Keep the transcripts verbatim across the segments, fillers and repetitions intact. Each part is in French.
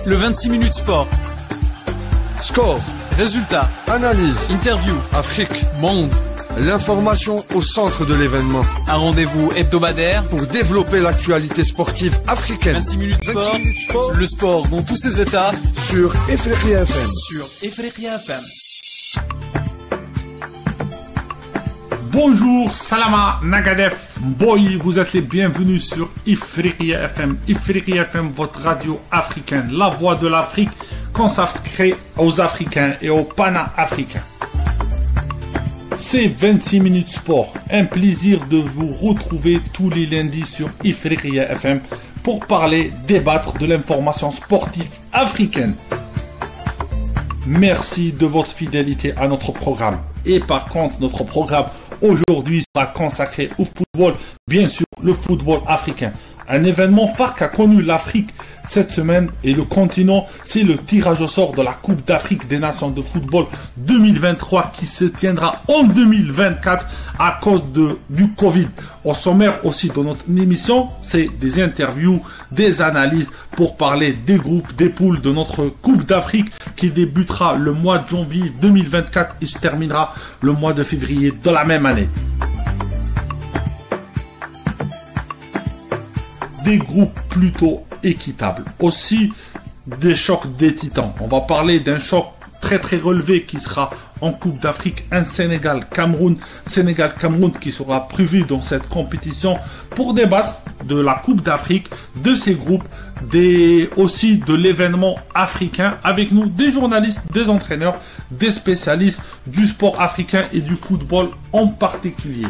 Le vingt-six minutes sport. Score. Résultats. Analyse. Interview. Afrique. Monde. L'information au centre de l'événement. Un rendez-vous hebdomadaire pour développer l'actualité sportive africaine. vingt-six minutes sport. vingt-six minutes sport. Le sport dans tous ses états. Sur Ifriqiya F M. Sur Ifriqiya F M. Bonjour, Salama Nagadef, Boy, vous êtes les bienvenus sur Ifriqiya F M. Ifriqiya F M, votre radio africaine, la voix de l'Afrique consacrée aux Africains et aux Pana-Africains. C'est vingt-six minutes sport, un plaisir de vous retrouver tous les lundis sur Ifriqiya F M pour parler, débattre de l'information sportive africaine. Merci de votre fidélité à notre programme. Et par contre, notre programme aujourd'hui sera consacré au football, bien sûr le football africain. Un événement phare qu'a connu l'Afrique cette semaine et le continent, c'est le tirage au sort de la Coupe d'Afrique des Nations de football deux mille vingt-trois qui se tiendra en deux mille vingt-quatre à cause de, du Covid. Au sommaire aussi de notre émission, c'est des interviews, des analyses pour parler des groupes, des poules de notre Coupe d'Afrique qui débutera le mois de janvier deux mille vingt-quatre et se terminera le mois de février de la même année. Des groupes plutôt équitables. Aussi des chocs des titans. On va parler d'un choc très très relevé qui sera en Coupe d'Afrique, un Sénégal-Cameroun. Sénégal-Cameroun qui sera prévu dans cette compétition pour débattre de la Coupe d'Afrique, de ces groupes, des, aussi de l'événement africain avec nous, des journalistes, des entraîneurs, des spécialistes du sport africain et du football en particulier.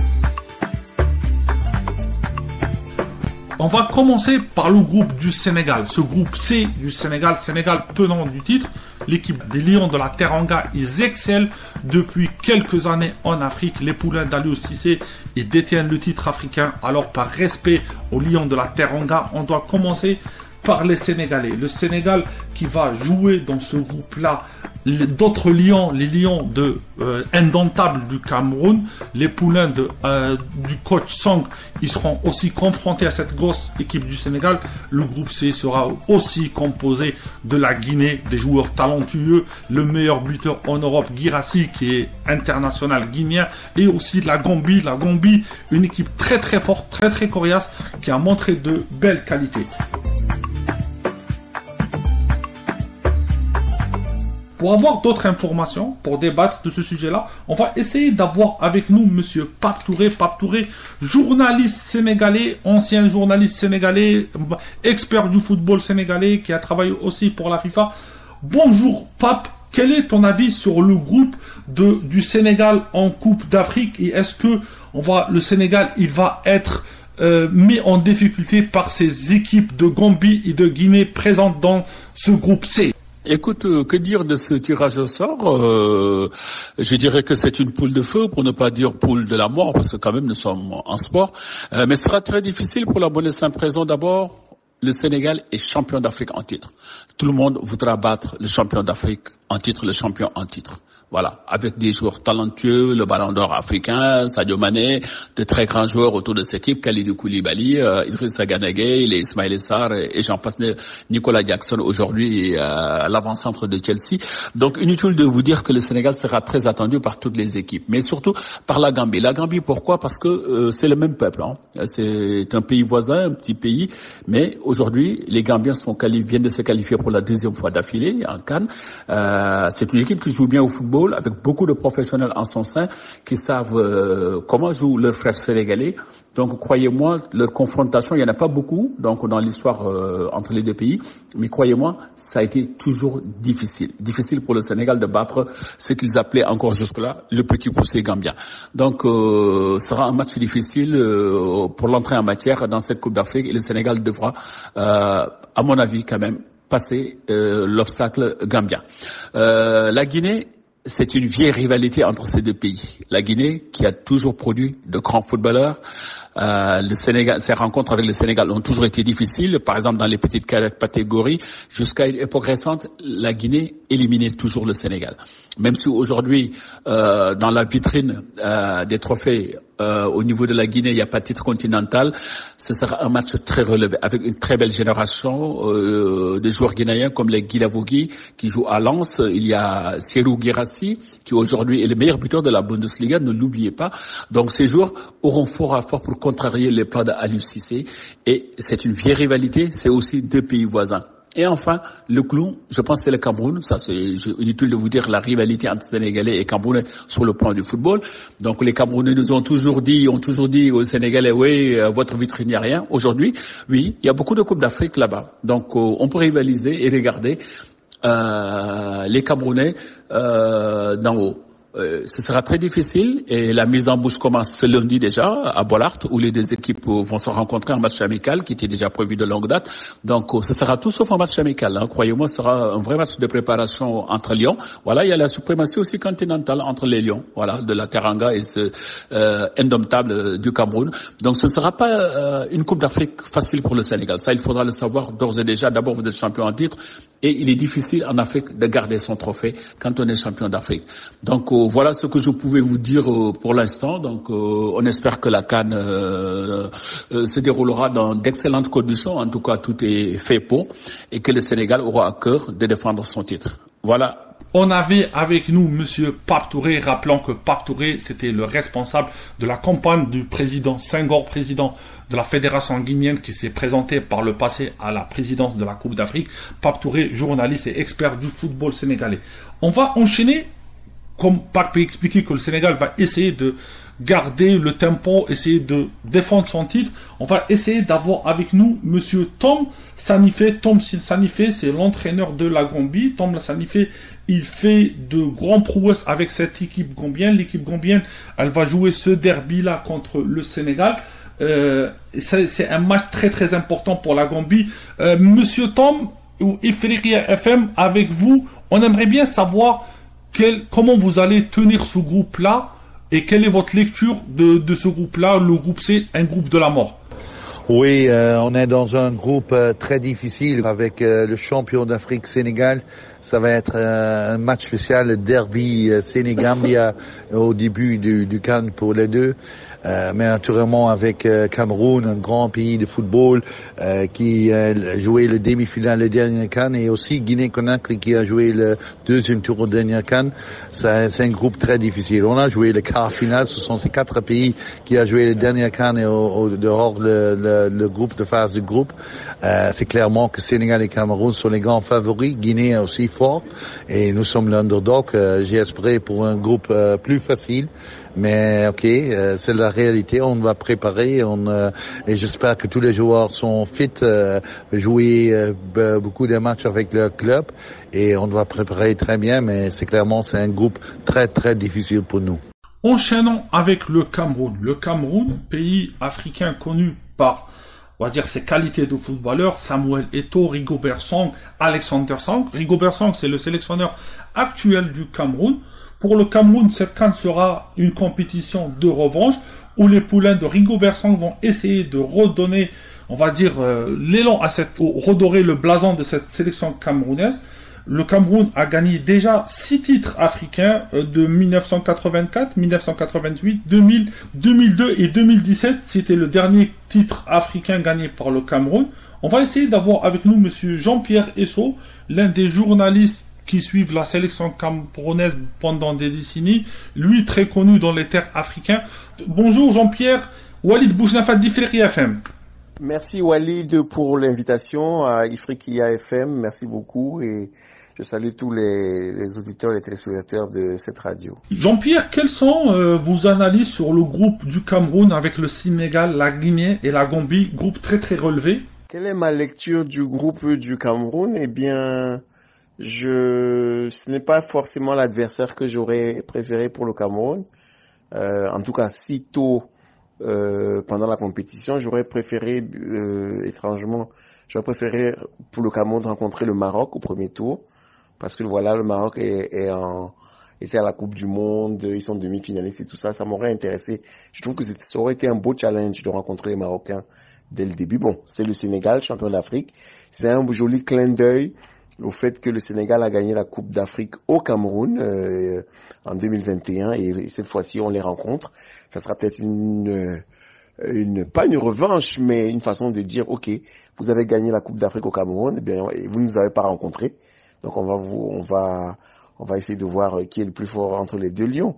On va commencer par le groupe du Sénégal. Ce groupe C du Sénégal, Sénégal tenant du titre. L'équipe des Lions de la Teranga, ils excellent depuis quelques années en Afrique. Les poulains d'Aliou Cissé, ils détiennent le titre africain. Alors par respect aux Lions de la Teranga, on doit commencer par les Sénégalais. Le Sénégal qui va jouer dans ce groupe-là d'autres lions, les lions de euh, indomptables du Cameroun, les poulains de, euh, du coach Song, ils seront aussi confrontés à cette grosse équipe du Sénégal. Le groupe C sera aussi composé de la Guinée, des joueurs talentueux, le meilleur buteur en Europe, Guirassy, qui est international guinéen, et aussi de la Gambie. La Gambie, une équipe très très forte, très très coriace, qui a montré de belles qualités. Pour avoir d'autres informations, pour débattre de ce sujet-là, on va essayer d'avoir avec nous Monsieur Pape Touré. Pape Touré, journaliste sénégalais, ancien journaliste sénégalais, expert du football sénégalais, qui a travaillé aussi pour la FIFA. Bonjour Pape, quel est ton avis sur le groupe de, du Sénégal en Coupe d'Afrique et est-ce que on va, le Sénégal il va être euh, mis en difficulté par ces équipes de Gambie et de Guinée présentes dans ce groupe C? Écoute, euh, que dire de ce tirage au sort euh, Je dirais que c'est une poule de feu, pour ne pas dire poule de la mort, parce que quand même nous sommes en sport. Euh, mais ce sera très difficile pour la bonne et simple raison. D'abord, le Sénégal est champion d'Afrique en titre. Tout le monde voudra battre le champion d'Afrique en titre, le champion en titre. Voilà, avec des joueurs talentueux, le Ballon d'Or africain, Sadio Mané, de très grands joueurs autour de cette équipe, Kalidou Koulibaly, euh, Idrissa Gana Gueye, les Ismaïla Sarr et, et j'en passe, Nicolas Jackson aujourd'hui euh, à l'avant-centre de Chelsea. Donc inutile de vous dire que le Sénégal sera très attendu par toutes les équipes, mais surtout par la Gambie. La Gambie, pourquoi? Parce que euh, c'est le même peuple. Hein. C'est un pays voisin, un petit pays, mais aujourd'hui les Gambiens sont quali- viennent de se qualifier pour la deuxième fois d'affilée en CAN. Euh, c'est une équipe qui joue bien au football, avec beaucoup de professionnels en son sein qui savent euh, comment jouent leurs frères sénégalais. Donc, croyez-moi, leur confrontation, il n'y en a pas beaucoup donc dans l'histoire euh, entre les deux pays, mais croyez-moi, ça a été toujours difficile. Difficile pour le Sénégal de battre ce qu'ils appelaient encore jusque-là le petit poussé gambien. Donc, euh, ce sera un match difficile euh, pour l'entrée en matière dans cette Coupe d'Afrique et le Sénégal devra, euh, à mon avis, quand même, passer euh, l'obstacle gambien. Euh, la Guinée, c'est une vieille rivalité entre ces deux pays. La Guinée, qui a toujours produit de grands footballeurs, euh, le Sénégal, ces rencontres avec le Sénégal ont toujours été difficiles. Par exemple, dans les petites catégories, jusqu'à une époque récente, la Guinée éliminait toujours le Sénégal. Même si aujourd'hui, euh, dans la vitrine euh, des trophées, Euh, au niveau de la Guinée, il n'y a pas de titre continental. Ce sera un match très relevé, avec une très belle génération euh, de joueurs guinéens comme les Guilavogui qui jouent à Lens. Il y a Serhou Guirassy qui aujourd'hui est le meilleur buteur de la Bundesliga, ne l'oubliez pas. Donc ces joueurs auront fort à fort pour contrarier les plans d'Aliou Cissé. Et c'est une vieille rivalité, c'est aussi deux pays voisins. Et enfin, le clou, je pense que c'est le Cameroun. Ça, c'est inutile de vous dire la rivalité entre Sénégalais et Camerounais sur le plan du football. Donc, les Camerounais nous ont toujours dit, ont toujours dit aux Sénégalais, oui, euh, votre vitrine, il n'y a rien. Aujourd'hui, oui, il y a beaucoup de Coupes d'Afrique là-bas. Donc, euh, on peut rivaliser et regarder euh, les Camerounais euh, d'en haut. Euh, ce sera très difficile et la mise en bouche commence ce lundi déjà à Bollard où les deux équipes vont se rencontrer en match amical qui était déjà prévu de longue date. Donc ce sera tout sauf un match amical. Hein. Croyez-moi, ce sera un vrai match de préparation entre Lions. Voilà, il y a la suprématie aussi continentale entre les Lions, voilà, de la Teranga et ce euh, indomptable du Cameroun. Donc ce ne sera pas euh, une Coupe d'Afrique facile pour le Sénégal. Ça, il faudra le savoir d'ores et déjà. D'abord, vous êtes champion en titre et il est difficile en Afrique de garder son trophée quand on est champion d'Afrique. Donc euh, voilà ce que je pouvais vous dire euh, pour l'instant. Donc, euh, on espère que la CAN euh, euh, se déroulera dans d'excellentes conditions. En tout cas, tout est fait pour et que le Sénégal aura à cœur de défendre son titre. Voilà. On avait avec nous Monsieur Pape Touré, rappelant que Pape Touré, c'était le responsable de la campagne du président Senghor, président de la Fédération guinéenne qui s'est présenté par le passé à la présidence de la Coupe d'Afrique. Pape Touré, journaliste et expert du football sénégalais. On va enchaîner. Comme Pape peut expliquer que le Sénégal va essayer de garder le tempo, essayer de défendre son titre, on va essayer d'avoir avec nous Monsieur Tom Sanifé. Tom Sanifé, c'est l'entraîneur de la Gambie. Tom Sanifé, il fait de grands prouesses avec cette équipe gambienne. L'équipe gambienne, elle va jouer ce derby-là contre le Sénégal. Euh, c'est, c'est un match très très important pour la Gambie. Euh, Monsieur Tom, ou Ifriqiya F M, avec vous, on aimerait bien savoir Quel, comment vous allez tenir ce groupe-là et quelle est votre lecture de, de ce groupe-là? Le groupe C, un groupe de la mort. Oui, euh, on est dans un groupe euh, très difficile avec euh, le champion d'Afrique Sénégal. Ça va être euh, un match spécial, le derby euh, Sénégambia au début du, du CAN pour les deux. Euh, mais naturellement avec euh, Cameroun, un grand pays de football euh, qui a joué le demi-finale le dernier CAN et aussi Guinée-Conakry qui a joué le deuxième tour au dernier CAN. C'est, c'est un groupe très difficile. On a joué le quart final, ce sont ces quatre pays qui a joué le dernier CAN et au, au dehors le, le, le groupe de phase de groupe. Euh, c'est clairement que Sénégal et Cameroun sont les grands favoris. Guinée est aussi fort et nous sommes l'underdog. Euh, j'ai espéré pour un groupe euh, plus facile. Mais ok, euh, c'est la réalité. On va préparer, on, euh, et j'espère que tous les joueurs sont fit, euh, jouer euh, beaucoup de matchs avec leur club, et on va préparer très bien. Mais c'est clairement c'est un groupe très très difficile pour nous. Enchaînons avec le Cameroun. Le Cameroun, pays africain connu par, on va dire, ses qualités de footballeur, Samuel Eto'o, Rigobert Song, Alexander Song. Rigobert Song, c'est le sélectionneur actuel du Cameroun. Pour le Cameroun, cette CAN sera une compétition de revanche où les poulains de Rigobert Song vont essayer de redonner, on va dire, euh, l'élan à cette, redorer le blason de cette sélection camerounaise. Le Cameroun a gagné déjà six titres africains euh, de dix-neuf cent quatre-vingt-quatre, dix-neuf cent quatre-vingt-huit, deux mille, deux mille deux et deux mille dix-sept. C'était le dernier titre africain gagné par le Cameroun. On va essayer d'avoir avec nous Monsieur Jean-Pierre Esso, l'un des journalistes qui suivent la sélection camerounaise pendant des décennies, lui très connu dans les terres africaines. Bonjour Jean-Pierre, Walid Bouchnafat d'Ifriqiya F M. Merci Walid pour l'invitation à Ifriqiya F M, merci beaucoup et je salue tous les, les auditeurs et les téléspectateurs de cette radio. Jean-Pierre, quelles sont euh, vos analyses sur le groupe du Cameroun avec le Sénégal, la Guinée et la Gambie, groupe très très relevé? Quelle est ma lecture du groupe du Cameroun? Eh bien, Je, ce n'est pas forcément l'adversaire que j'aurais préféré pour le Cameroun. Euh, en tout cas, si tôt euh, pendant la compétition, j'aurais préféré, euh, étrangement, j'aurais préféré pour le Cameroun rencontrer le Maroc au premier tour, parce que voilà, le Maroc est, est en, était à la Coupe du Monde, ils sont demi-finalistes et tout ça, ça m'aurait intéressé. Je trouve que ça aurait été un beau challenge de rencontrer les Marocains dès le début. Bon, c'est le Sénégal, champion d'Afrique, c'est un joli clin d'œil au fait que le Sénégal a gagné la Coupe d'Afrique au Cameroun euh, en deux mille vingt et un et cette fois-ci on les rencontre. Ça sera peut-être une, une pas une revanche, mais une façon de dire ok, vous avez gagné la Coupe d'Afrique au Cameroun, eh bien et vous ne nous avez pas rencontrés, donc on va vous, on va, on va essayer de voir qui est le plus fort entre les deux lions.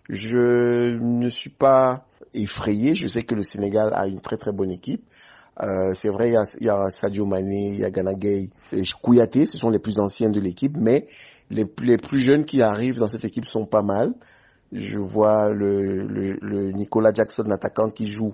Je ne suis pas effrayé. Je sais que le Sénégal a une très très bonne équipe. Euh, c'est vrai, il y a, il y a Sadio Mané, il y a Gana Gueye, et Kouyaté, ce sont les plus anciens de l'équipe, mais les, les plus jeunes qui arrivent dans cette équipe sont pas mal. Je vois le, le, le Nicolas Jackson, l'attaquant qui joue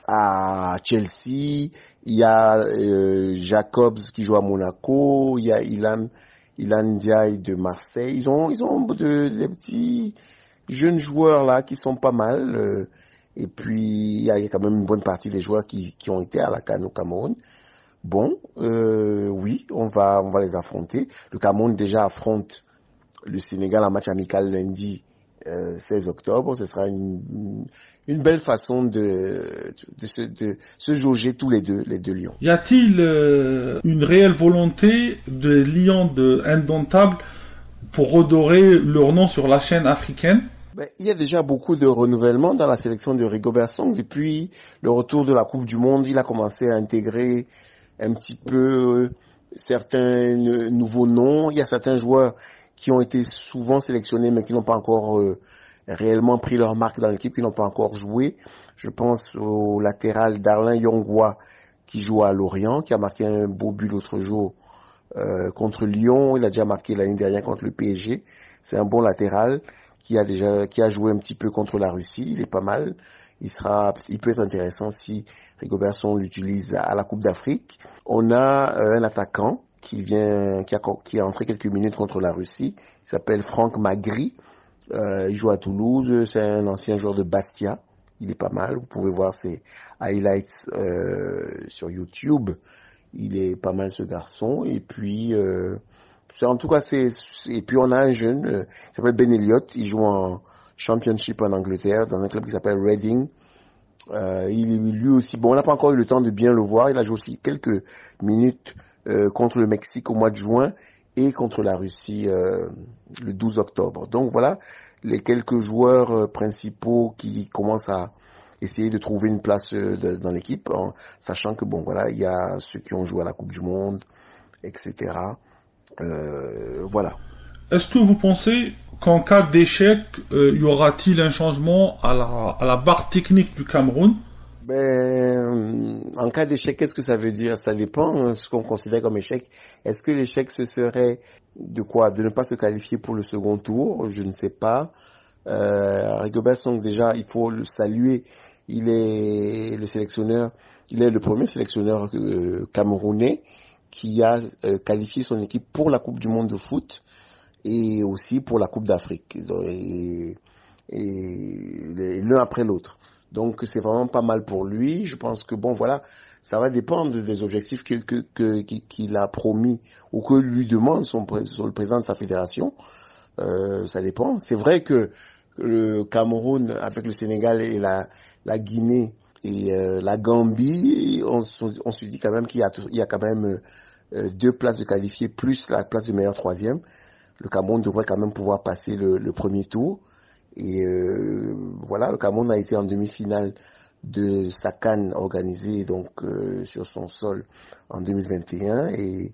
à Chelsea, il y a euh, Jacobs qui joue à Monaco, il y a Ilan, Ilan Ndiaye de Marseille. Ils ont, ils ont de, des petits jeunes joueurs là qui sont pas mal. Euh, et puis il y a quand même une bonne partie des joueurs qui, qui ont été à la CAN au Cameroun. Bon, euh, oui, on va, on va les affronter. Le Cameroun déjà affronte le Sénégal en match amical lundi euh, seize octobre. Ce sera une, une belle façon de, de, se, de se jauger tous les deux, les deux lions. Y a-t-il euh, une réelle volonté de lions de indomptables pour redorer leur nom sur la scène africaine? Ben, il y a déjà beaucoup de renouvellement dans la sélection de Rigobert Song. Depuis le retour de la Coupe du Monde, il a commencé à intégrer un petit peu euh, certains euh, nouveaux noms. Il y a certains joueurs qui ont été souvent sélectionnés mais qui n'ont pas encore euh, réellement pris leur marque dans l'équipe, qui n'ont pas encore joué. Je pense au latéral Darlin Yongwa qui joue à Lorient, qui a marqué un beau but l'autre jour euh, contre Lyon. Il a déjà marqué l'année dernière contre le P S G. C'est un bon latéral qui a déjà, qui a joué un petit peu contre la Russie. Il est pas mal. Il sera, il peut être intéressant si Rigobert Song l'utilise à la Coupe d'Afrique. On a euh, un attaquant qui vient, qui a, qui a entré quelques minutes contre la Russie. Il s'appelle Franck Magri. Euh, il joue à Toulouse. C'est un ancien joueur de Bastia. Il est pas mal. Vous pouvez voir ses highlights euh, sur YouTube. Il est pas mal ce garçon. Et puis, euh, c'est, en tout cas, c'est, et puis on a un jeune, euh, qui s'appelle Ben Elliott, il joue en Championship en Angleterre, dans un club qui s'appelle Reading. Euh, il, lui aussi, bon, on n'a pas encore eu le temps de bien le voir, il a joué aussi quelques minutes euh, contre le Mexique au mois de juin et contre la Russie euh, le douze octobre. Donc voilà, les quelques joueurs euh, principaux qui commencent à essayer de trouver une place euh, de, dans l'équipe, en sachant que bon, voilà, il y a ceux qui ont joué à la Coupe du Monde, et cetera. Euh, voilà. Est-ce que vous pensez qu'en cas d'échec, euh, y aura-t-il un changement à la, à la barre technique du Cameroun? Ben, en cas d'échec, qu'est-ce que ça veut dire? Ça dépend de ce qu'on considère comme échec. Est-ce que l'échec, ce serait de quoi? De ne pas se qualifier pour le second tour? Je ne sais pas. Euh, Rigobert Song, déjà, il faut le saluer. Il est le sélectionneur, il est le premier sélectionneur euh, camerounais qui a euh, qualifié son équipe pour la Coupe du Monde de foot et aussi pour la Coupe d'Afrique, et, et l'un après l'autre. Donc c'est vraiment pas mal pour lui. Je pense que bon voilà, ça va dépendre des objectifs que, que, que, qu'il a promis ou que lui demande son, son le président de sa fédération. Euh, ça dépend. C'est vrai que le Cameroun avec le Sénégal et la, la Guinée et euh, la Gambie, on, on se dit quand même qu'il y a, il y a quand même euh, deux places de qualifiés plus la place de meilleur troisième. Le Cameroun devrait quand même pouvoir passer le, le premier tour. Et euh, voilà, le Cameroun a été en demi-finale de sa CAN organisée donc euh, sur son sol en deux mille vingt et un. Et,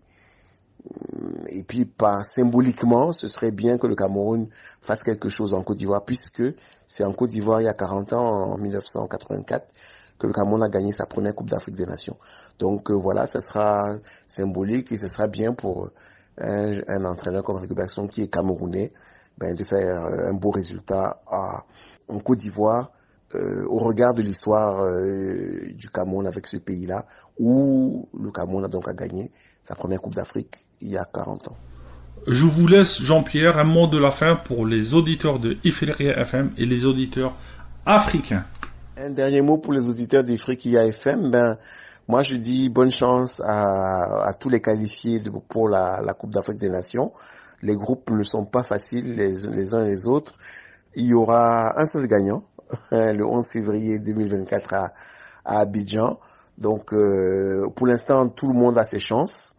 et puis, par symboliquement, ce serait bien que le Cameroun fasse quelque chose en Côte d'Ivoire, puisque c'est en Côte d'Ivoire, il y a quarante ans, en mille neuf cent quatre-vingt-quatre, que le Cameroun a gagné sa première Coupe d'Afrique des Nations. Donc euh, voilà, ça sera symbolique et ce sera bien pour un, un entraîneur comme Rigobert Song qui est camerounais, ben, de faire un beau résultat à, en Côte d'Ivoire euh, au regard de l'histoire euh, du Cameroun avec ce pays-là, où le Cameroun a donc à gagné sa première Coupe d'Afrique il y a quarante ans. Je vous laisse, Jean-Pierre, un mot de la fin pour les auditeurs de Ifriqiya F M et les auditeurs africains. Un dernier mot pour les auditeurs d'Ifriqiya F M. Ben, moi, je dis bonne chance à, à tous les qualifiés de, pour la, la Coupe d'Afrique des Nations. Les groupes ne sont pas faciles les, les uns et les autres. Il y aura un seul gagnant, le onze février deux mille vingt-quatre à, à Abidjan. Donc, euh, pour l'instant, tout le monde a ses chances.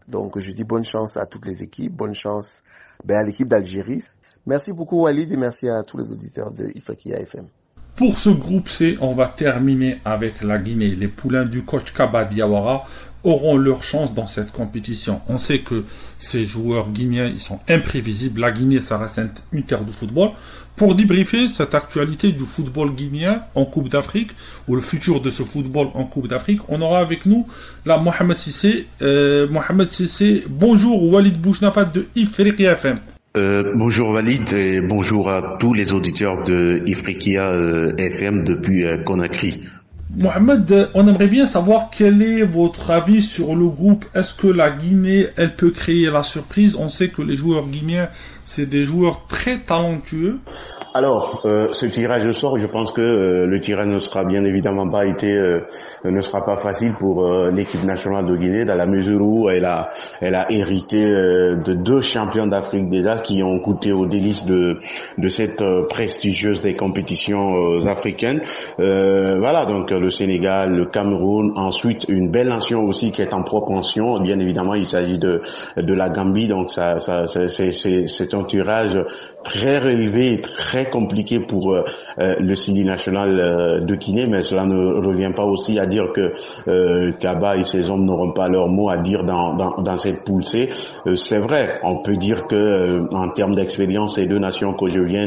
Donc je dis bonne chance à toutes les équipes, bonne chance ben, à l'équipe d'Algérie. Merci beaucoup Walid et merci à tous les auditeurs de Ifriqiya F M. Pour ce groupe C, on va terminer avec la Guinée. Les poulains du coach Kaba Diawara auront leur chance dans cette compétition. On sait que ces joueurs guinéens, ils sont imprévisibles. La Guinée, ça reste une terre de football. Pour débriefer cette actualité du football guinéen en Coupe d'Afrique, ou le futur de ce football en Coupe d'Afrique, on aura avec nous là Mohamed Sissé. Euh, Mohamed Sissé, bonjour, Walid Bouchnafat de Ifriqiya F M. Euh, bonjour Walid et bonjour à tous les auditeurs de Ifriqiya euh, F M depuis euh, Conakry. Mohamed, on aimerait bien savoir quel est votre avis sur le groupe. Est-ce que la Guinée, elle peut créer la surprise? On sait que les joueurs guinéens, c'est des joueurs très talentueux. Alors, euh, ce tirage au sort, je pense que euh, le tirage ne sera bien évidemment pas été, euh, ne sera pas facile pour euh, l'équipe nationale de Guinée, dans la mesure où elle a, elle a hérité euh, de deux champions d'Afrique déjà qui ont goûté aux délices de, de cette euh, prestigieuse des compétitions euh, africaines. Euh, voilà, donc le Sénégal, le Cameroun, ensuite une belle nation aussi qui est en propension. Bien évidemment, il s'agit de, de la Gambie, donc ça, ça, c'est, c'est, c'est un tirage très relevé et très compliqué pour euh, le Sili national euh, de Guinée, mais cela ne revient pas aussi à dire que euh, Kaba et ses hommes n'auront pas leur mot à dire dans, dans, dans cette poule C. Euh, c'est vrai, on peut dire que euh, en termes d'expérience, ces deux nations que je viens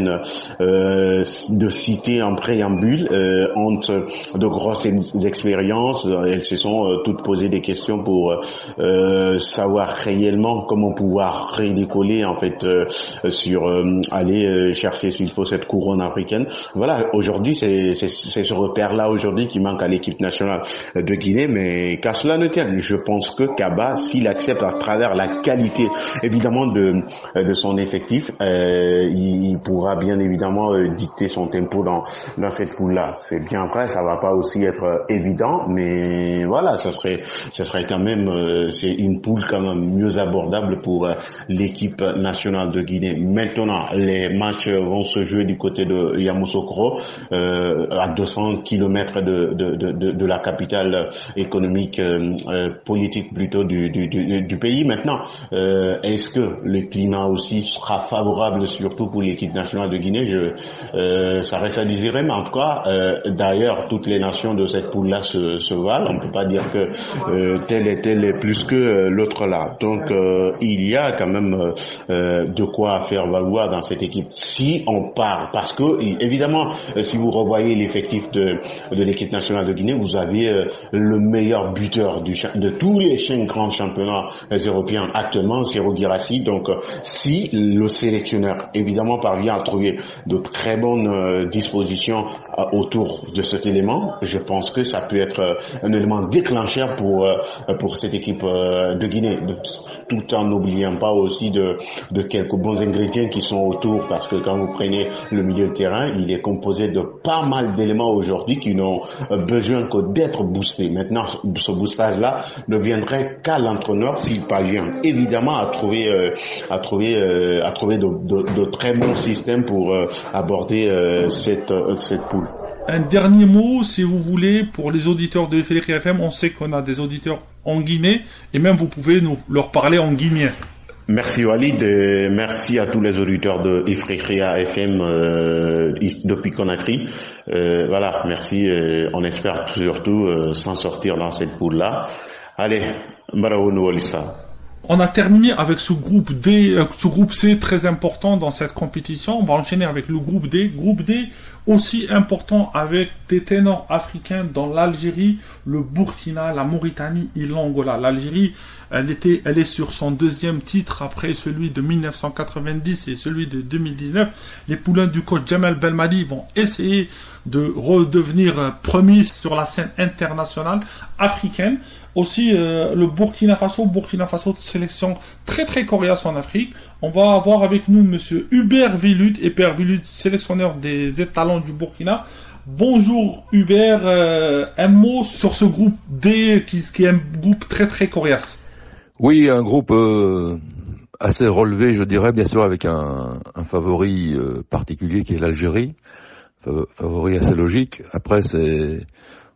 euh, de citer en préambule euh, ont de grosses expériences. Elles se sont euh, toutes posées des questions pour euh, savoir réellement comment pouvoir redécoller en fait euh, sur euh, aller euh, chercher s'il faut cette couronne africaine. Voilà, aujourd'hui c'est, c'est, c'est ce repère-là aujourd'hui qui manque à l'équipe nationale de Guinée, mais qu'à cela ne tienne, je pense que Kaba, s'il accepte à travers la qualité évidemment de, de son effectif, euh, il pourra bien évidemment euh, dicter son tempo dans, dans cette poule-là. C'est bien vrai, ça va pas aussi être évident, mais voilà, ça serait, ça serait quand même, euh, c'est une poule quand même mieux abordable pour euh, l'équipe nationale de Guinée. Maintenant, les matchs vont se jouer du côté de Yamoussoukro, euh, à deux cents kilomètres de, de, de, de la capitale économique, euh, euh, politique plutôt du, du, du, du pays. Maintenant, euh, est-ce que le climat aussi sera favorable, surtout pour l'équipe nationale de Guinée? Je, euh, ça reste à désirer, mais en tout cas, euh, d'ailleurs, toutes les nations de cette poule-là se, se valent. On peut pas dire que euh, tel et tel est plus que euh, l'autre là. Donc, euh, il y a quand même euh, de quoi faire valoir dans cette équipe. Si on part, parce que évidemment, si vous revoyez l'effectif de, de l'équipe nationale de Guinée, vous avez euh, le meilleur buteur du, de tous les cinq grands championnats européens actuellement, c'est Guirassy. Donc, euh, si le sélectionneur évidemment parvient à trouver de très bonnes euh, dispositions euh, autour de cet élément, je pense que ça peut être euh, un élément déclencheur pour euh, pour cette équipe euh, de Guinée, tout en n'oubliant pas aussi de de quelques bons ingrédients qui sont autour, parce que quand vous prenez le milieu de terrain, il est composé de pas mal d'éléments aujourd'hui qui n'ont besoin que d'être boostés. Maintenant, ce boostage-là ne viendrait qu'à l'entraîneur s'il parvient évidemment à trouver euh, à trouver euh, à trouver de, de, de très bons systèmes pour euh, aborder euh, cette euh, cette poule. Un dernier mot, si vous voulez, pour les auditeurs de Ifriqiya F M. On sait qu'on a des auditeurs en Guinée, et même vous pouvez nous leur parler en guinéen. Merci Walid, et merci à tous les auditeurs de Ifriqiya F M euh, depuis Conakry. Euh, voilà, merci. Euh, on espère surtout euh, s'en sortir dans cette poule-là. Allez, Maraounou Walissa. On a terminé avec ce groupe D, euh, ce groupe C très important dans cette compétition. On va enchaîner avec le groupe D. Groupe D aussi important avec des ténors africains dans l'Algérie, le Burkina, la Mauritanie et l'Angola. L'Algérie, elle était, elle est sur son deuxième titre après celui de mille neuf cent quatre-vingt-dix et celui de deux mille dix-neuf. Les poulains du coach Djamel Belmadi vont essayer de redevenir premiers sur la scène internationale africaine. Aussi, euh, le Burkina Faso, Burkina Faso, sélection très très coriace en Afrique. On va avoir avec nous monsieur Hubert Villut, Hubert Villut, sélectionneur des étalons du Burkina. Bonjour Hubert, euh, un mot sur ce groupe D qui, qui est un groupe très très coriace. Oui, un groupe euh, assez relevé, je dirais, bien sûr, avec un, un favori euh, particulier qui est l'Algérie, favori assez logique. Après, c'est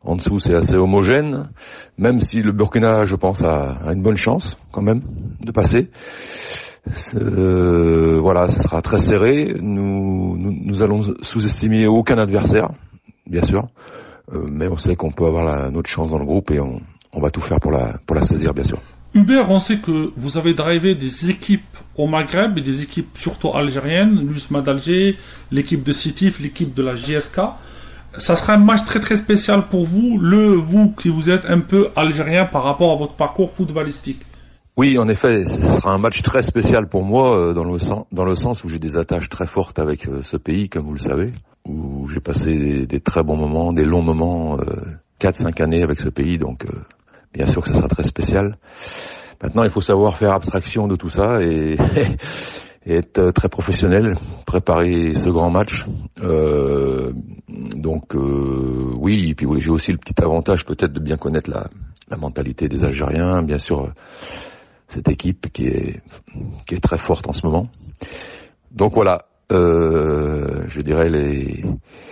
En dessous, c'est assez homogène, même si le Burkina, je pense, a, a une bonne chance quand même de passer. Euh, voilà, ça sera très serré. Nous, nous, nous allons sous-estimer aucun adversaire, bien sûr, euh, mais on sait qu'on peut avoir la, notre chance dans le groupe et on, on va tout faire pour la, pour la saisir, bien sûr. Hubert, on sait que vous avez drivé des équipes au Maghreb et des équipes surtout algériennes, l'U S M A d'Alger, l'équipe de Sétif, l'équipe de la J S K. Ça sera un match très très spécial pour vous, le vous qui vous êtes un peu algérien par rapport à votre parcours footballistique. Oui, en effet, ce sera un match très spécial pour moi dans le sens, dans le sens où j'ai des attaches très fortes avec ce pays, comme vous le savez, où j'ai passé des, des très bons moments, des longs moments, euh, quatre cinq années avec ce pays, donc euh, bien sûr que ça sera très spécial. Maintenant, il faut savoir faire abstraction de tout ça et, et être très professionnel, préparer ce grand match. Euh, donc euh, oui, et puis j'ai aussi le petit avantage peut-être de bien connaître la, la mentalité des Algériens, bien sûr. Cette équipe qui est qui est très forte en ce moment. Donc voilà, euh, je dirais les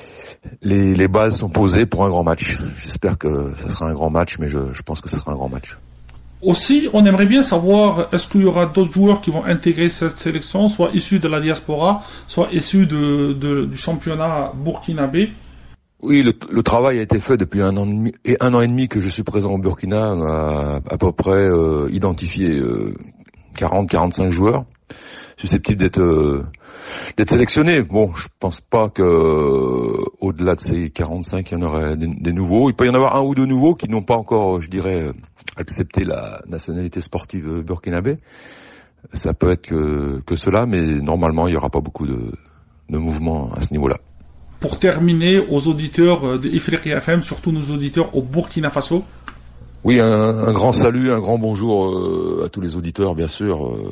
les les bases sont posées pour un grand match. J'espère que ça sera un grand match, mais je, je pense que ce sera un grand match. Aussi, on aimerait bien savoir, est-ce qu'il y aura d'autres joueurs qui vont intégrer cette sélection, soit issus de la diaspora, soit issus de, de du championnat burkinabé? Oui, le, le travail a été fait depuis un an et demi, et un an et demi que je suis présent au Burkina. On a à peu près euh, identifié euh, quarante à quarante-cinq joueurs susceptibles d'être euh, d'être sélectionnés. Bon, je pense pas que euh, au-delà de ces quarante-cinq, il y en aurait des, des nouveaux. Il peut y en avoir un ou deux nouveaux qui n'ont pas encore, je dirais, accepté la nationalité sportive burkinabé. Ça peut être que, que cela, mais normalement, il y aura pas beaucoup de, de mouvements à ce niveau-là. Pour terminer, aux auditeurs de Ifriqiya F M, surtout nos auditeurs au Burkina Faso. Oui, un, un grand salut, un grand bonjour euh, à tous les auditeurs, bien sûr. Euh,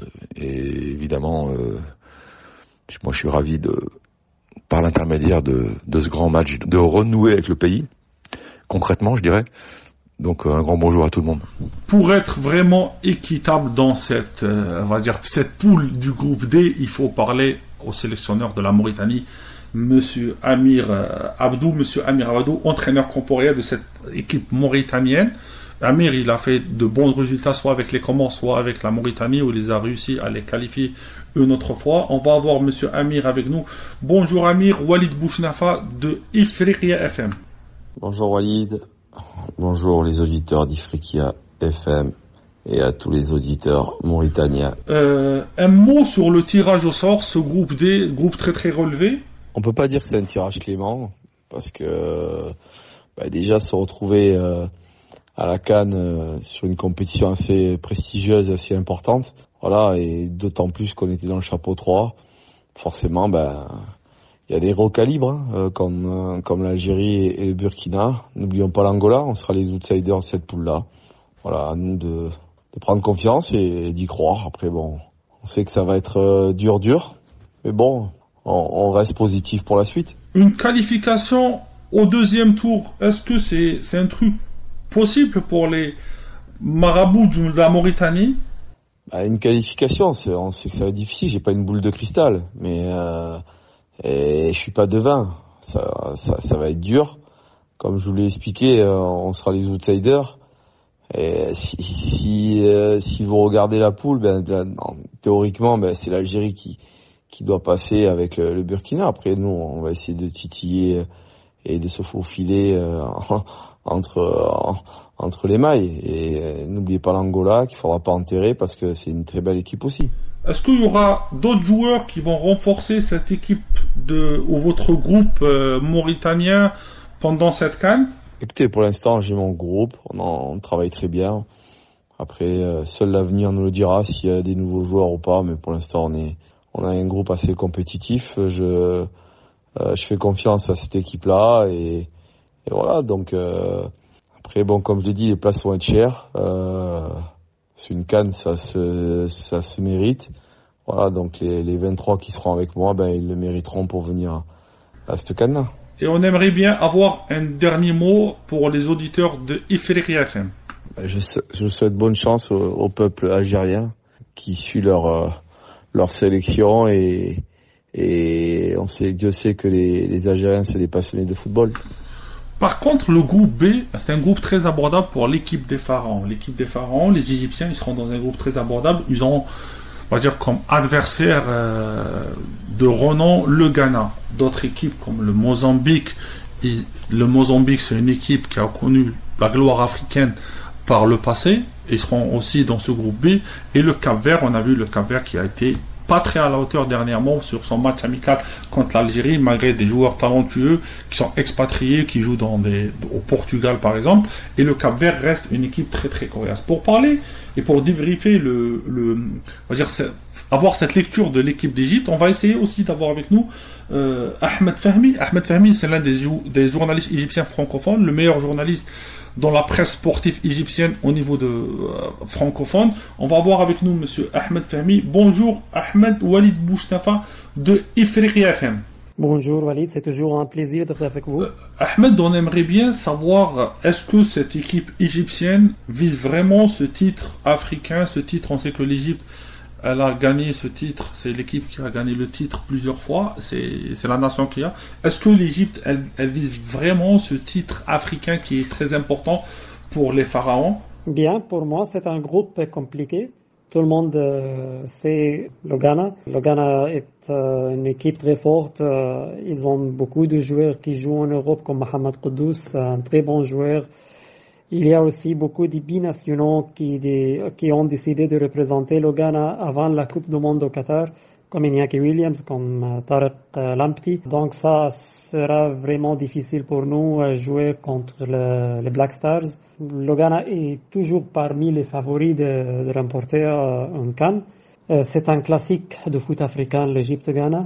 et évidemment, euh, moi je suis ravi de, par l'intermédiaire de, de ce grand match, de renouer avec le pays, concrètement, je dirais. Donc un grand bonjour à tout le monde. Pour être vraiment équitable dans cette, euh, on va dire, cette poule du groupe D, il faut parler au sélectionneur de la Mauritanie, Monsieur Amir Abdou, Monsieur Amir Abdou, entraîneur corporel de cette équipe mauritanienne. Amir, il a fait de bons résultats, soit avec les Comores, soit avec la Mauritanie, où il les a réussi à les qualifier une autre fois. On va avoir Monsieur Amir avec nous. Bonjour Amir, Walid Bouchnafa de Ifriqiya F M. Bonjour Walid, bonjour les auditeurs d'Ifriqiya F M et à tous les auditeurs mauritaniens. Euh, un mot sur le tirage au sort, ce groupe D, groupe très très relevé. On peut pas dire que c'est un tirage clément, parce que bah, déjà se retrouver euh, à la CAN euh, sur une compétition assez prestigieuse et assez importante, voilà, et d'autant plus qu'on était dans le chapeau trois, forcément, ben il y a des gros calibres, hein, euh, comme euh, comme l'Algérie et, et le Burkina. N'oublions pas l'Angola, on sera les outsiders de cette poule-là. Voilà, à nous de, de prendre confiance et, et d'y croire. Après, bon, on sait que ça va être euh, dur, dur, mais bon. On reste positif pour la suite. Une qualification au deuxième tour, est-ce que c'est, c'est un truc possible pour les marabouts de la Mauritanie? Bah, une qualification, c'est, on sait que ça va être difficile. J'ai pas une boule de cristal, mais euh, et je suis pas devin. Ça, ça, ça va être dur. Comme je vous l'ai expliqué, euh, on sera les outsiders. Et si si, euh, si vous regardez la poule, ben, non, théoriquement, ben, c'est l'Algérie qui qui doit passer avec le, le Burkina. Après, nous, on va essayer de titiller et de se faufiler euh, entre euh, entre les mailles. Et euh, n'oubliez pas l'Angola, qu'il faudra pas enterrer parce que c'est une très belle équipe aussi. Est-ce qu'il y aura d'autres joueurs qui vont renforcer cette équipe de ou votre groupe euh, mauritanien pendant cette CAN? Écoutez, pour l'instant, j'ai mon groupe. On, en, on travaille très bien. Après, euh, seul l'avenir nous le dira s'il y a des nouveaux joueurs ou pas. Mais pour l'instant, on est On a un groupe assez compétitif. Je, euh, je fais confiance à cette équipe-là et, et voilà. Donc euh, après, bon, comme je l'ai dit, les places vont être chères. Euh, c'est une CAN, ça se, ça se mérite. Voilà. Donc les, les vingt-trois qui seront avec moi, ben ils le mériteront pour venir à cette CAN-là. Et on aimerait bien avoir un dernier mot pour les auditeurs de Ifriqiya F M. Ben, je, je souhaite bonne chance au, au peuple algérien qui suit leur euh, leur sélection et et on sait, Dieu sait que les, les Algériens c'est des passionnés de football. Par contre, le groupe B, c'est un groupe très abordable pour l'équipe des Pharaons. L'équipe des Pharaons, les Égyptiens, ils seront dans un groupe très abordable. Ils ont, on va dire, comme adversaire euh, de renom le Ghana. D'autres équipes comme le Mozambique. Et le Mozambique, c'est une équipe qui a connu la gloire africaine par le passé. Ils seront aussi dans ce groupe B. Et le Cap-Vert, on a vu le Cap-Vert qui a été pas très à la hauteur dernièrement sur son match amical contre l'Algérie, malgré des joueurs talentueux qui sont expatriés, qui jouent dans des, au Portugal par exemple, et le Cap-Vert reste une équipe très très coriace. Pour parler et pour débriefer le, le on va dire, avoir cette lecture de l'équipe d'Égypte, on va essayer aussi d'avoir avec nous euh, Ahmed Fahmi. Ahmed Fahmi, c'est l'un des, des journalistes égyptiens francophones, le meilleur journaliste dans la presse sportive égyptienne au niveau de euh, francophone. On va avoir avec nous monsieur Ahmed Fahmi. Bonjour Ahmed, Walid Bouchnafa de Ifriqiya F M. Bonjour Walid, c'est toujours un plaisir d'être avec vous. Euh, Ahmed, on aimerait bien savoir, est-ce que cette équipe égyptienne vise vraiment ce titre africain, ce titre, on sait que l'Égypte, elle a gagné ce titre, c'est l'équipe qui a gagné le titre plusieurs fois, c'est, c'est la nation qui a. Est-ce que l'Égypte, elle, elle vise vraiment ce titre africain qui est très important pour les pharaons? Bien, pour moi, c'est un groupe compliqué. Tout le monde euh, sait le Ghana. Le Ghana est euh, une équipe très forte. Euh, ils ont beaucoup de joueurs qui jouent en Europe, comme Mohamed Kudus, un très bon joueur. Il y a aussi beaucoup de binationaux qui, qui ont décidé de représenter le Ghana avant la Coupe du Monde au Qatar, comme Iñaki Williams, comme Tarek Lamptey. Donc ça sera vraiment difficile pour nous de jouer contre le, les Black Stars. Le Ghana est toujours parmi les favoris de, de remporter un CAN. C'est un classique de foot africain, l'Égypte-Ghana,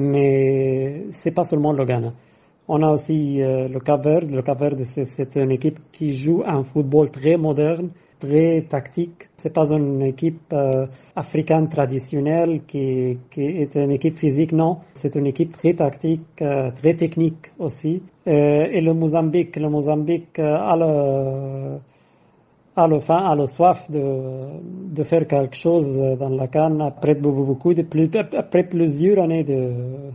mais c'est pas seulement le Ghana. On a aussi euh, le Cap-Vert. Le Cap-Vert, c'est, c'est une équipe qui joue un football très moderne, très tactique. C'est pas une équipe euh, africaine traditionnelle qui, qui est une équipe physique, non. C'est une équipe très tactique, euh, très technique aussi. Euh, et le Mozambique, le Mozambique euh, a le a le faim, a le soif de de faire quelque chose dans la CAN après beaucoup de plus après plusieurs années de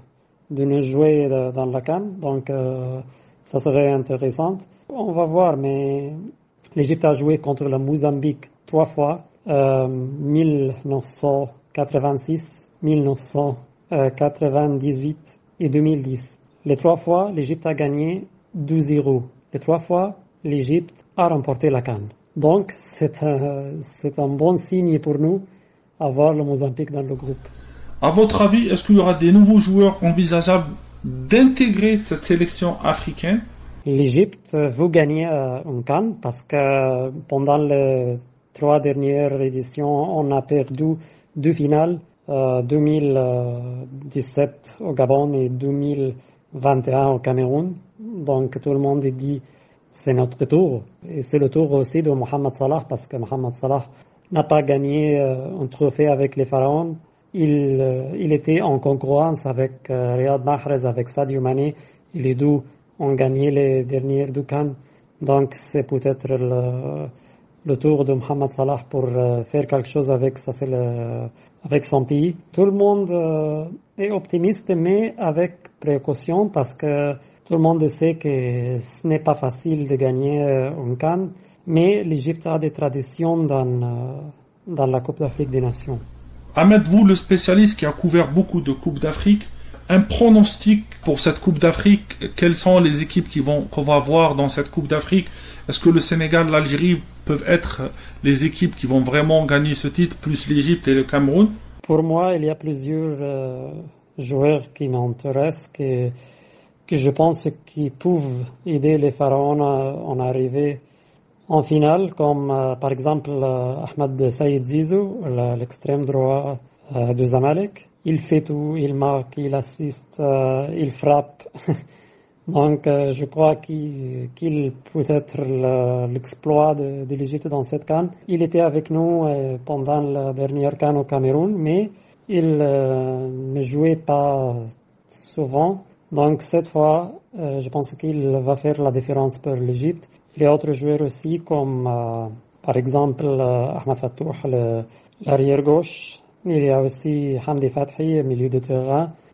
de nous jouer dans la CAN, donc euh, ça serait intéressant. On va voir, mais l'Égypte a joué contre le Mozambique trois fois, euh, mille neuf cent quatre-vingt-six, mille neuf cent quatre-vingt-dix-huit et deux mille dix. Les trois fois, l'Égypte a gagné deux zéro. Les trois fois, l'Égypte a remporté la CAN. Donc, c'est un, c'est un bon signe pour nous avoir le Mozambique dans le groupe. À votre avis, est-ce qu'il y aura des nouveaux joueurs envisageables d'intégrer cette sélection africaine? L'Égypte veut gagner euh, un CAN parce que pendant les trois dernières éditions, on a perdu deux finales, euh, deux mille dix-sept au Gabon et deux mille vingt et un au Cameroun. Donc tout le monde dit c'est notre tour. Et c'est le tour aussi de Mohamed Salah parce que Mohamed Salah n'a pas gagné euh, un trophée avec les Pharaons. Il, euh, il était en concurrence avec euh, Riyad Mahrez, avec Sadio Mané, et les deux ont gagné les dernières deux CAN. Donc c'est peut-être le, le tour de Mohamed Salah pour euh, faire quelque chose avec, ça, c'est le, avec son pays. Tout le monde euh, est optimiste, mais avec précaution, parce que tout le monde sait que ce n'est pas facile de gagner euh, un CAN, mais l'Égypte a des traditions dans, euh, dans la Coupe d'Afrique des Nations. Ahmed, vous, le spécialiste qui a couvert beaucoup de Coupes d'Afrique, un pronostic pour cette Coupe d'Afrique, quelles sont les équipes qui vont, qu'on va voir dans cette Coupe d'Afrique? Est-ce que le Sénégal, l'Algérie peuvent être les équipes qui vont vraiment gagner ce titre, plus l'Égypte et le Cameroun? Pour moi, il y a plusieurs euh, joueurs qui m'intéressent, que, que je pense qui peuvent aider les Pharaons à en arriver en finale, comme euh, par exemple euh, Ahmed Saïd Zizou, le, l'extrême droit euh, de Zamalek. Il fait tout, il marque, il assiste, euh, il frappe. Donc euh, je crois qu'il, qu'il peut être le, l'exploit de, de l'Égypte dans cette CAN. Il était avec nous euh, pendant la dernière CAN au Cameroun, mais il euh, ne jouait pas souvent. Donc cette fois, euh, je pense qu'il va faire la différence pour l'Égypte. Il y a d'autres joueurs aussi, comme euh, par exemple euh, Ahmed Fattouh, le, l'arrière gauche. Il y a aussi Hamdi Fathi, milieu de terrain.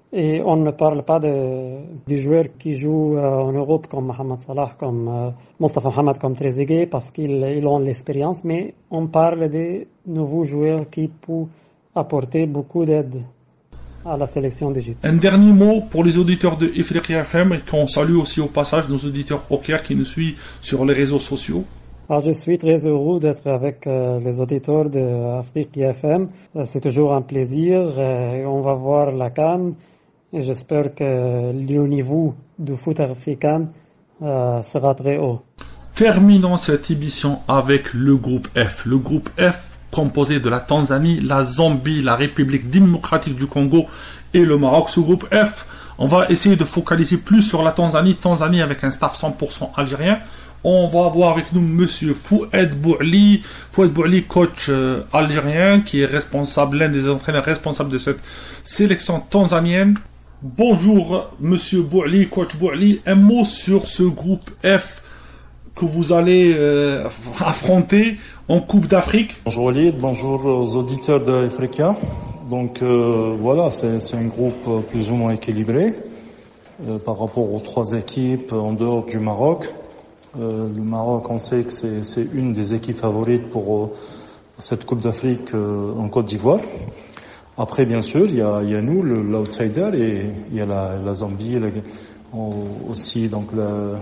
Et on ne parle pas de, des joueurs qui jouent euh, en Europe comme Mohamed Salah, comme euh, Mostafa Mohamed, comme Trezeguet, parce qu'ils ils ont l'expérience, mais on parle des nouveaux joueurs qui peuvent apporter beaucoup d'aide à la sélection d'Égypte. Un dernier mot pour les auditeurs de Ifriqiya F M et qu'on salue aussi au passage nos auditeurs au Caire qui nous suivent sur les réseaux sociaux. Alors, je suis très heureux d'être avec euh, les auditeurs de Ifriqiya F M. Euh, c'est toujours un plaisir. Euh, on va voir la CAN et j'espère que le niveau du foot africain euh, sera très haut. Terminons cette émission avec le groupe F. Le groupe F composé de la Tanzanie, la Zambie, la République démocratique du Congo et le Maroc. Ce groupe F, on va essayer de focaliser plus sur la Tanzanie. Tanzanie avec un staff cent pour cent algérien. On va avoir avec nous monsieur Fouad Bouali, Fouad Bouali, coach euh, algérien, qui est responsable, l'un des entraîneurs responsables de cette sélection tanzanienne. Bonjour monsieur Bouali, coach Bouali, un mot sur ce groupe F que vous allez euh, affronter en Coupe d'Afrique. Bonjour Walid, bonjour aux auditeurs de Ifriqiya. Donc euh, voilà, c'est, c'est un groupe plus ou moins équilibré euh, par rapport aux trois équipes en dehors du Maroc. Euh, le Maroc, on sait que c'est, c'est une des équipes favorites pour euh, cette Coupe d'Afrique euh, en Côte d'Ivoire. Après, bien sûr, il y a, il y a nous, le, l'outsider, et il y a la, la Zambie, la, aussi donc la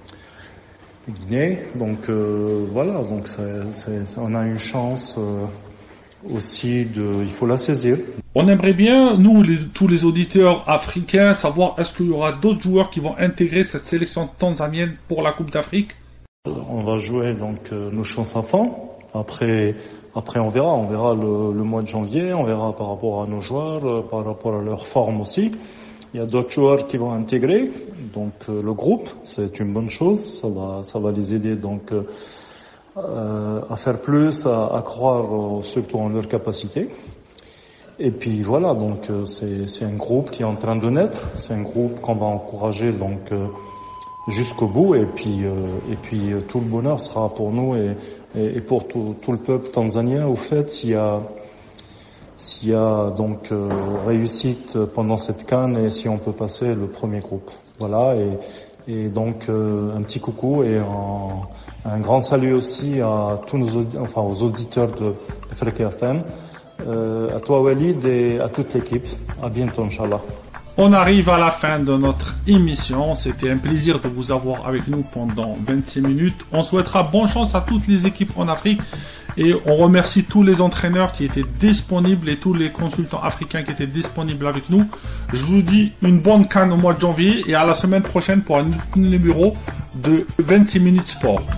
Guinée. Donc euh, voilà, donc c'est, c'est, on a une chance euh, aussi de, il faut la saisir. On aimerait bien, nous, les, tous les auditeurs africains, savoir est-ce qu'il y aura d'autres joueurs qui vont intégrer cette sélection tanzanienne pour la Coupe d'Afrique. On va jouer donc euh, nos chances à fond. Après, après on verra, on verra le, le mois de janvier, on verra par rapport à nos joueurs, euh, par rapport à leur forme aussi. Il y a d'autres joueurs qui vont intégrer donc euh, le groupe, c'est une bonne chose, ça va, ça va les aider donc euh, euh, à faire plus, à, à croire euh, surtout en leur capacité. Et puis voilà, donc euh, c'est, c'est un groupe qui est en train de naître, c'est un groupe qu'on va encourager donc euh, jusqu'au bout, et puis euh, et puis euh, tout le bonheur sera pour nous et, et, et pour tout, tout le peuple tanzanien. Au fait, s'il y a s'il y a donc euh, réussite pendant cette CAN et si on peut passer le premier groupe. Voilà, et, et donc euh, un petit coucou et un, un grand salut aussi à tous nos audi- enfin aux auditeurs de Ifriqiya F M, euh, à toi Walid et à toute l'équipe. À bientôt, Inch'Allah. On arrive à la fin de notre émission. C'était un plaisir de vous avoir avec nous pendant vingt-six minutes. On souhaitera bonne chance à toutes les équipes en Afrique et on remercie tous les entraîneurs qui étaient disponibles et tous les consultants africains qui étaient disponibles avec nous. Je vous dis une bonne CAN au mois de janvier et à la semaine prochaine pour un numéro de vingt-six minutes sport.